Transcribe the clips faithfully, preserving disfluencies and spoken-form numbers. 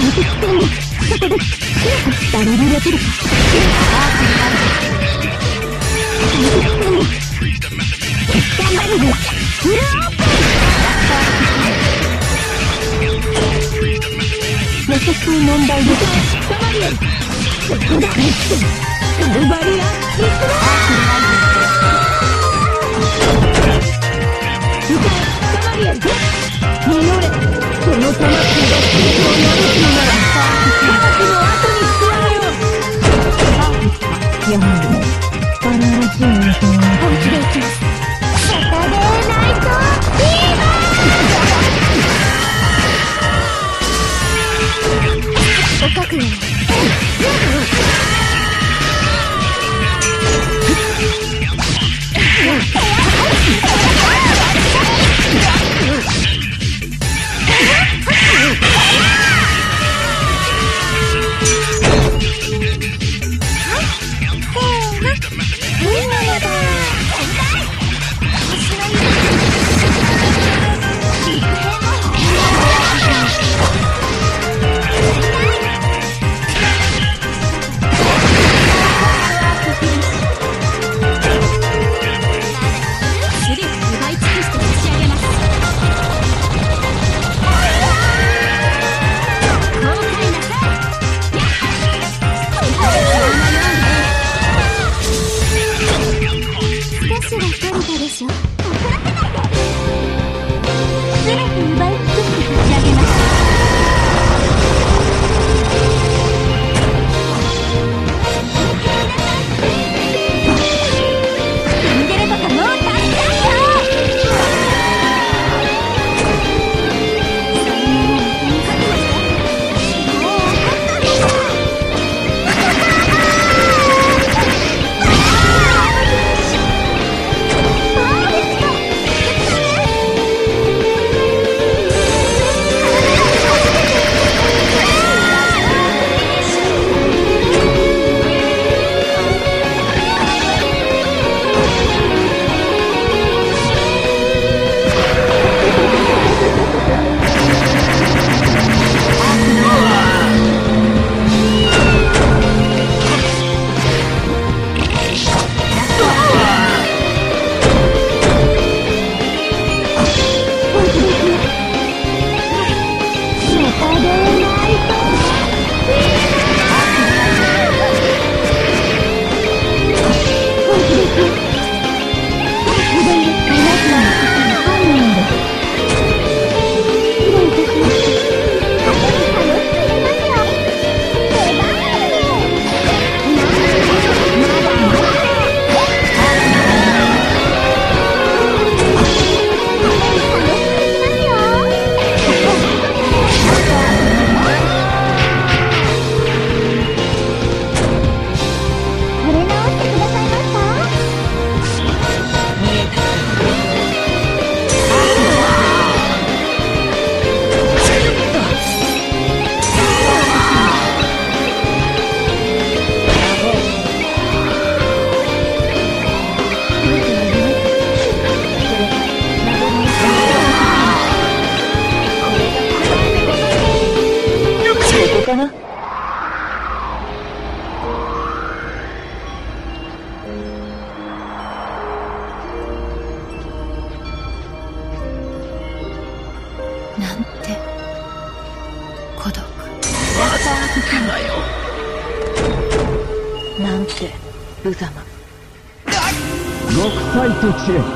なんて無様。 極彩と知れ。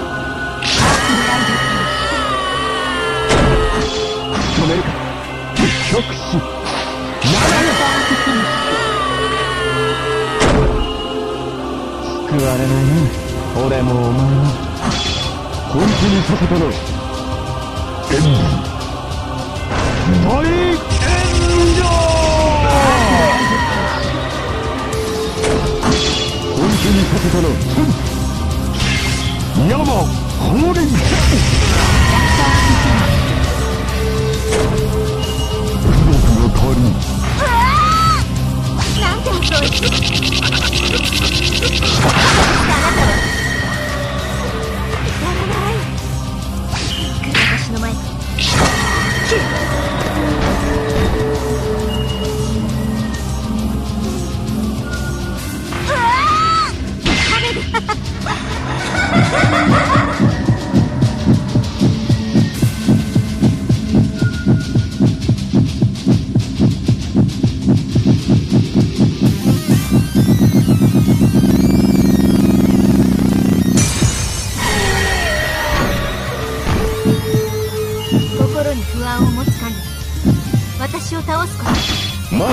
止めるか極死ならぬ。救われないね、俺もお前も。本当にさせたの援護大援助。本当にさせたの山降臨。僕の代わりになんて遅い。あなたはやらない。私の前に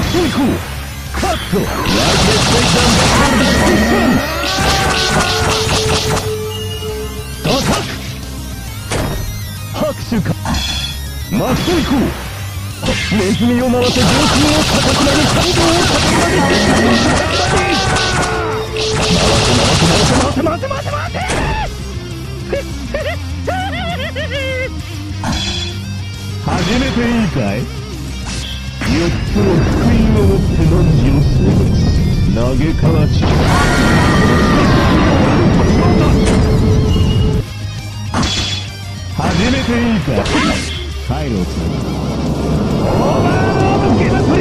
水行カットライトステーションアタック拍手か真っ水行ネズミを回せ上空を高くなる感動を高くなる回せ回せ回せ回せ回せ回せ回せ始めていいかい。よっつの福音をもって汝を制限投げかわし始めていいかパイロットオーバーロードゲバトリ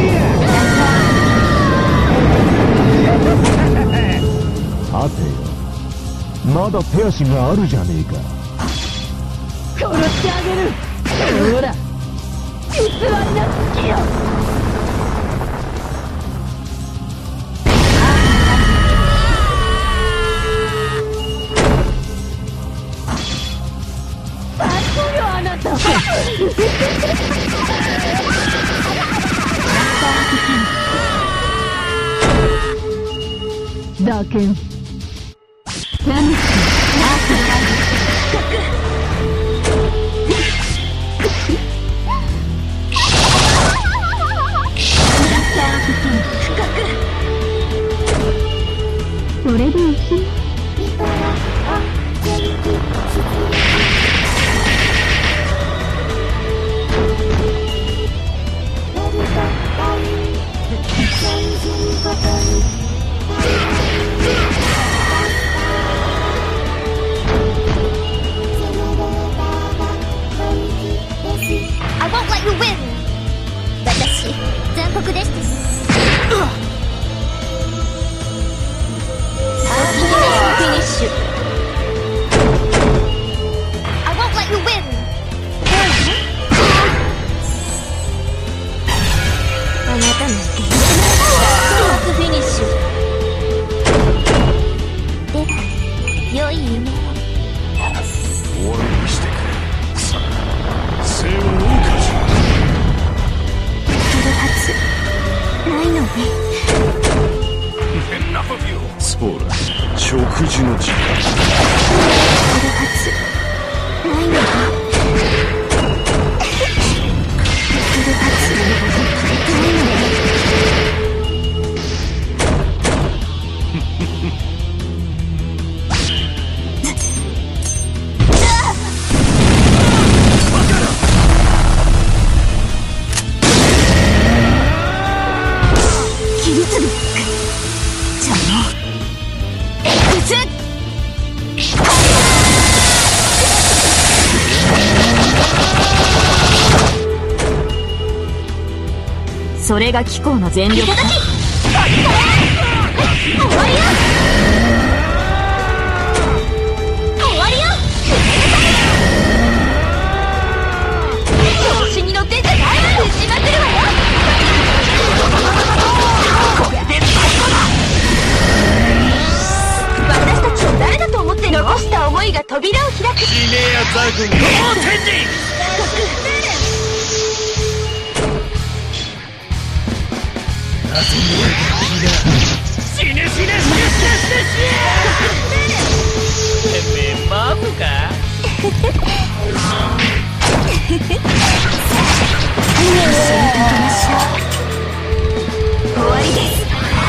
アはてよまだ手足があるじゃねえか。 殺してあげる。ほら偽りな好きよ。バカよあなた。だけん何しそれでいき I won't let you win! 私、残酷でした。フィニッシュ。I won't let you win! あなたなんてフィニッシュ。では、良い夢を。 終わりにしてくれ。さあ、生は謳歌じゃ。 はずないのね。 そうだ、食事の時間。 いるはずないのね。いるはずないのね。 それが貴公の全力か。 終わりよ。終わりよ。調子に乗ってんじゃないわよ。しまってるわよ。これで最後だ。私たちを誰だと思ってるの。残した思いが扉を開く。 死ねやザグン同天に。死ね死ね死ね死ね死ね死ね。てめえマブか。 終わりです。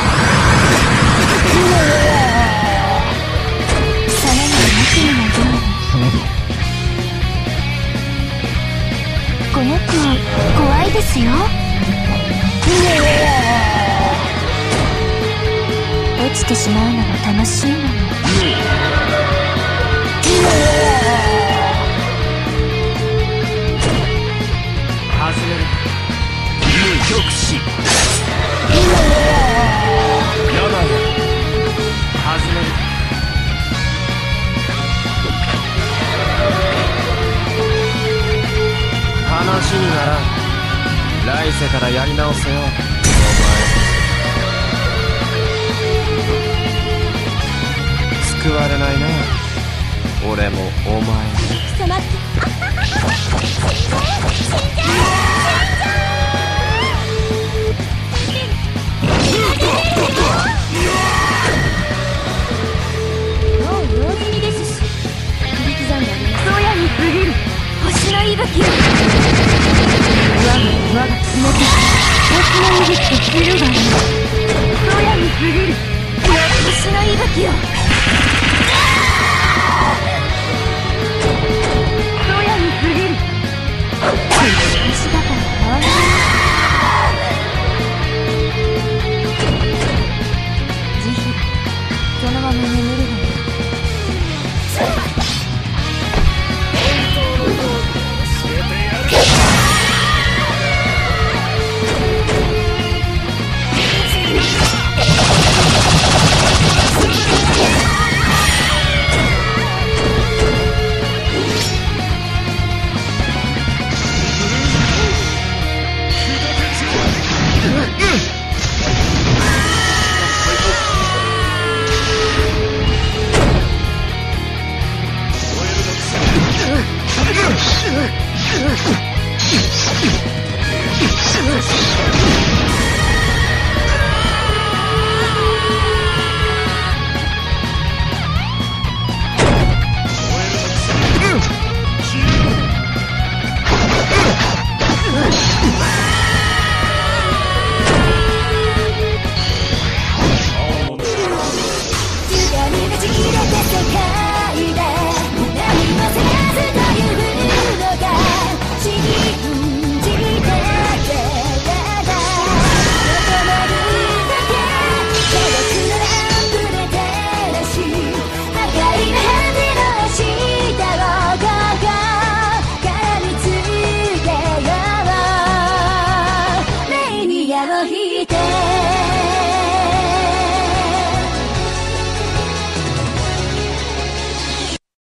それにはなきにもどうに。この子怖いですよ。落ちてしまうのが楽しいのに。 外れる。無極死。やだよ。外れる。話にならん。来世からやり直せよ、お前。救われないな、俺もお前も。 貴様って死んじゃえ死んじゃえ死んじゃえ。 真実と知るがいい。そやに過ぎる。私の息吹を